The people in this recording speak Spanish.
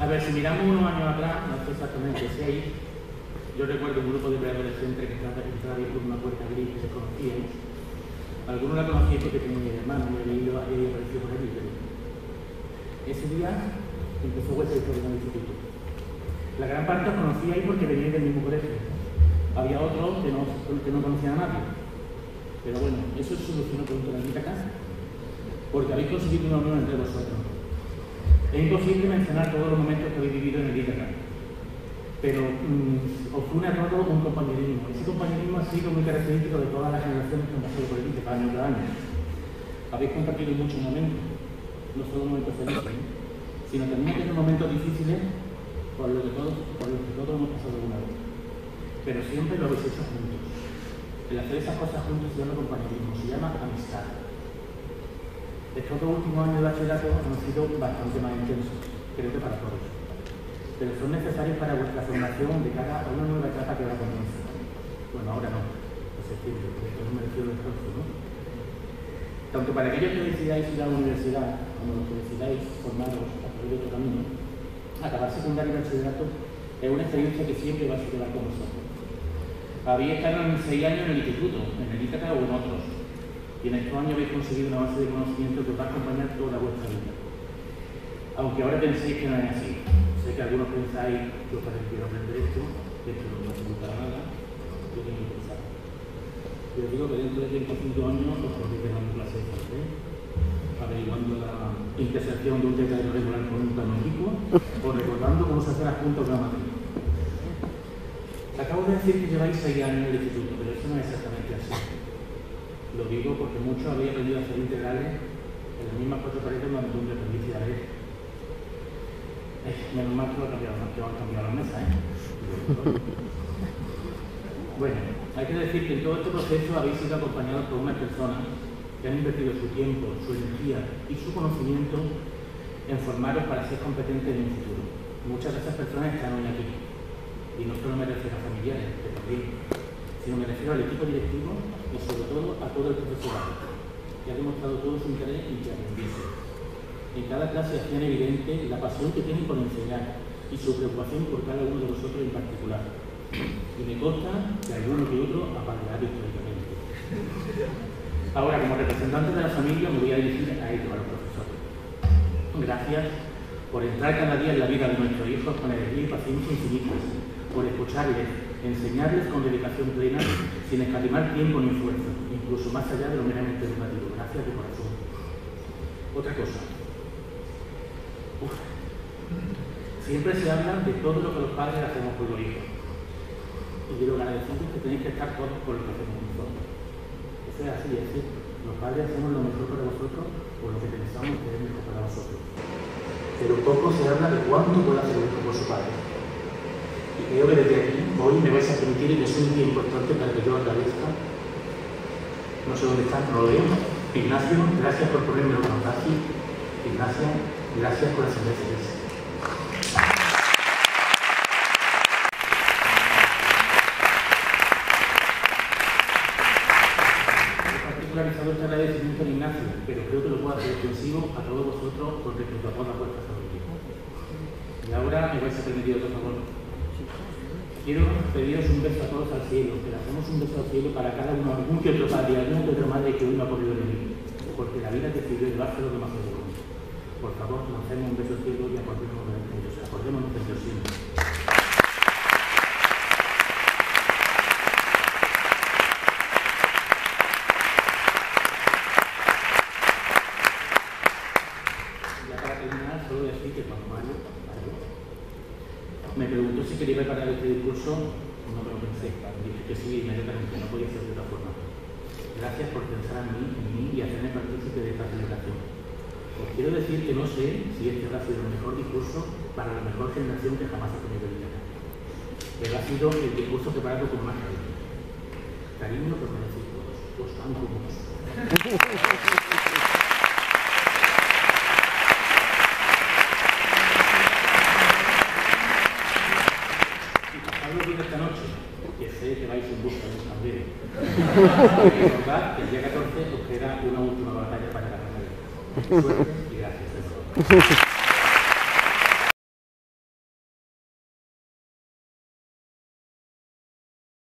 A ver, si miramos unos años atrás, no sé exactamente 6, yo recuerdo un grupo de preadolescentes que entraba ahí por una puerta gris que se conocían. Algunos la conocían porque tenían mi hermano, me había ido y apareció por allí, pero ese día empezó vuestra historia en el instituto. La gran parte os conocíais porque veníais del mismo colegio. Había otros que no conocían a nadie. Pero bueno, eso se solucionó con una bonita casa, porque habéis conseguido una unión entre vosotros. Es imposible mencionar todos los momentos que habéis vivido en el ITACA, pero os une a todos un compañerismo. Ese compañerismo ha sido muy característico de todas las generaciones que han pasado por el ITACA año tras año. Habéis compartido muchos momentos, no solo momentos felices, sino también aquellos momentos difíciles por los que todos hemos pasado alguna vez. Pero siempre lo habéis hecho juntos. El hacer esas cosas juntos se llama compañerismo, se llama amistad. Estos 2 últimos años de bachillerato han sido bastante más intensos, creo que para todos. Pero son necesarios para vuestra formación de cara a una nueva etapa que ahora comienza. Bueno, ahora no, en septiembre, porque esto no me refiero al esfuerzo, ¿no? Tanto para aquellos que decidáis ir a la universidad, como los que decidáis formaros a través de otro camino, acabar secundario y bachillerato es una experiencia que siempre va a superar con vosotros. Habéis estado en 6 años en el instituto, en el ITACA o en otros, y en estos años habéis conseguido una base de conocimiento que os va a acompañar toda vuestra vida. Aunque ahora penséis que no es así. Sé que algunos pensáis que os parece que aprender esto, que esto no os gusta nada, yo tengo que pensar. Pero digo que dentro de 35 años os podéis dar una clase de francés, averiguando la intersección de un teclado regular con un plano oblicuo, o recordando cómo se hace las puntas gramáticas. Acabo de decir que lleváis 6 años en el instituto, pero eso no es exactamente así. Lo digo porque muchos habéis aprendido a hacer integrales en las mismas 4 paredes donde aprendiste a leer. Menos mal que lo han cambiado la mesa, ¿eh? Bueno, hay que decir que en todo este proceso habéis sido acompañados por unas personas que han invertido su tiempo, su energía y su conocimiento en formaros para ser competentes en un futuro. Muchas de esas personas están hoy aquí. Y no solo me refiero a familiares, que también, sino me refiero al equipo directivo y sobre todo a todo el profesorado, que ha demostrado todo su interés en que aprendiese. En cada clase hacían evidente la pasión que tienen por enseñar y su preocupación por cada uno de vosotros en particular. Y me consta que alguno que otro aparecerá históricamente. Ahora, como representante de la familia, me voy a dirigir a ellos, a los profesores. Gracias por entrar cada día en la vida de nuestros hijos con energía y paciencia infinitas, por escucharles, enseñarles con dedicación plena, sin escatimar tiempo ni esfuerzo, incluso más allá de lo meramente educativo. Gracias de corazón. Otra cosa. Siempre se habla de todo lo que los padres hacemos por los hijos. Y de lo agradecidos que tenéis que estar todos por lo que hacemos nosotros. Eso es así, es decir, los padres hacemos lo mejor para vosotros por lo que pensamos que es mejor para vosotros. Pero poco se habla de cuánto puede hacer uno por su padre. Y creo que desde aquí, hoy me vais a permitir que es un día importante para que yo agradezca. No sé dónde está, no lo veo. Ignacio, gracias por ponérmelo tan fácil. Ignacio, gracias por hacerme feliz. He particularizado este agradecimiento en Ignacio, pero creo que lo puedo hacer extensivo a todos vosotros con respecto a todas vuestras familias. Y ahora me vais a permitir otro favor. Quiero pediros un beso a todos al cielo, que le hacemos un beso al cielo para cada uno, algún que otro padre, algún que otra madre que hoy no ha podido venir, porque la vida decidió llevarse lo que más se dio. Por favor, lancemos un beso al cielo y acordémonos de Dios siempre. Ya para terminar, solo decir que cuando Mario me preguntó si quería preparar este discurso, no me lo pensé. Dije que sí, inmediatamente, no podía ser de otra forma. Gracias por pensar en mí y hacerme partícipe de esta celebración. Os quiero decir que no sé si este ha sido el mejor discurso para la mejor generación que jamás ha tenido el ITACA. Pero ha sido el discurso preparado con más cariño. Cariño que os merecéis todos. Os amo mucho. Esta noche, que sé que vais en busca de un cambio. Recordad que el día 14 os queda una última batalla para ganar. Suerte y gracias.